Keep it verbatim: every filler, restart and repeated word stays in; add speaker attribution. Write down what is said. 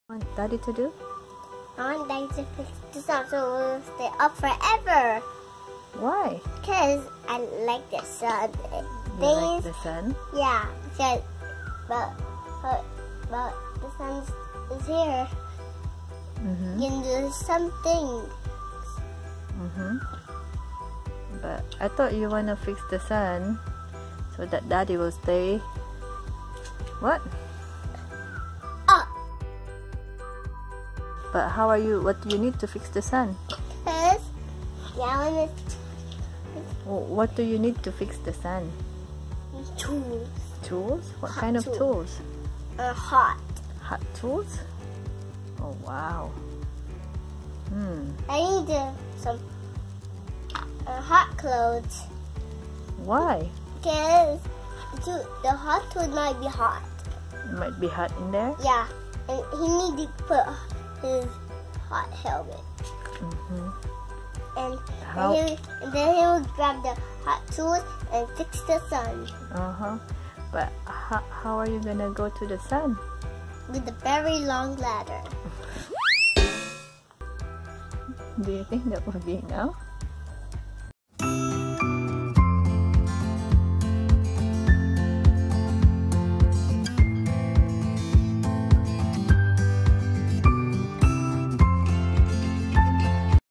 Speaker 1: Want Daddy to do?
Speaker 2: I want Daddy to fix the sun so it will stay up forever.
Speaker 1: Why?
Speaker 2: Because I like the sun.
Speaker 1: You
Speaker 2: Things,
Speaker 1: like the sun?
Speaker 2: yeah, because, but, but, but the sun is here.
Speaker 1: Mm-hmm.
Speaker 2: You can do something.
Speaker 1: Mm-hmm. But I thought you want to fix the sun so that Daddy will stay. What?
Speaker 2: Oh,
Speaker 1: But how are you? What do you need to fix the sun?
Speaker 2: because, yeah, when it's
Speaker 1: Wh- What do you need to fix the sun?
Speaker 2: tools
Speaker 1: Tools? What
Speaker 2: Hot
Speaker 1: kind of
Speaker 2: tools.
Speaker 1: tools?
Speaker 2: are hot.
Speaker 1: Hot tools? Oh wow. Hmm.
Speaker 2: I need uh, some uh, hot clothes.
Speaker 1: Why?
Speaker 2: Because the, the hot tool might be hot.
Speaker 1: It might be hot in there.
Speaker 2: Yeah, and he need to put his hot helmet.
Speaker 1: Mm-hmm.
Speaker 2: And,
Speaker 1: How?
Speaker 2: and, he, and then he will grab the hot tools and fix the sun
Speaker 1: Uh-huh. But how, how are you gonna go to the sun?
Speaker 2: with a very long ladder.
Speaker 1: Do you think that will be enough?